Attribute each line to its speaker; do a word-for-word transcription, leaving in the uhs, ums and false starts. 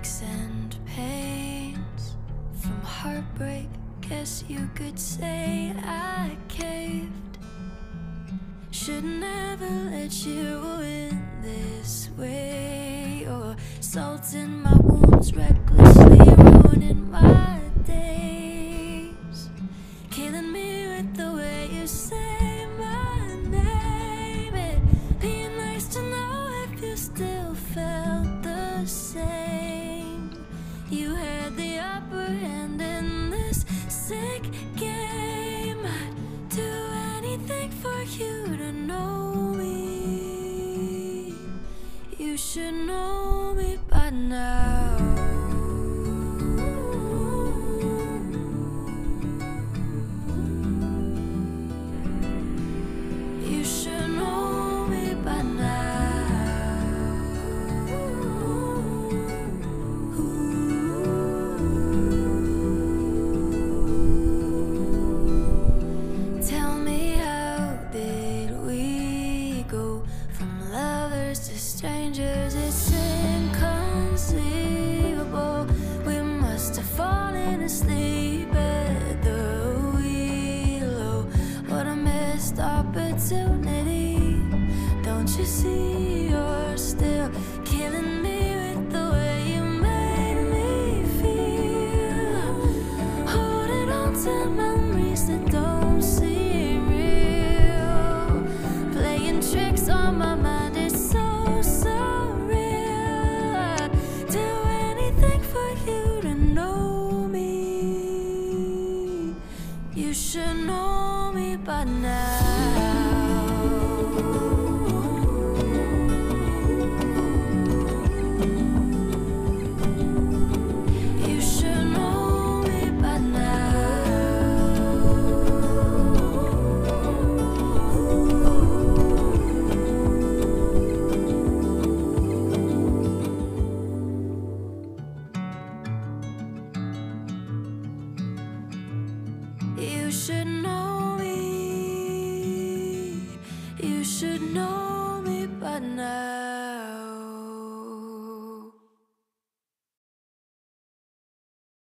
Speaker 1: aches and pains from heartbreak. Guess you could say I caved. Should never let you in this way, or salt in my wounds, recklessly ruining my days, killing me with the way you say my name. It'd be nice to know if you still felt the same. You had the upper hand in this sick game. I'd do anything for you to know me. You should know me by now. You should know me by now. Tell me, how did we go from lovers to strangers? It's inconceivable. We must have fallen asleep at the wheel. Oh, what a missed opportunity. Don't you see, you're still killing me with the way you made me feel. Holding on to memories that don't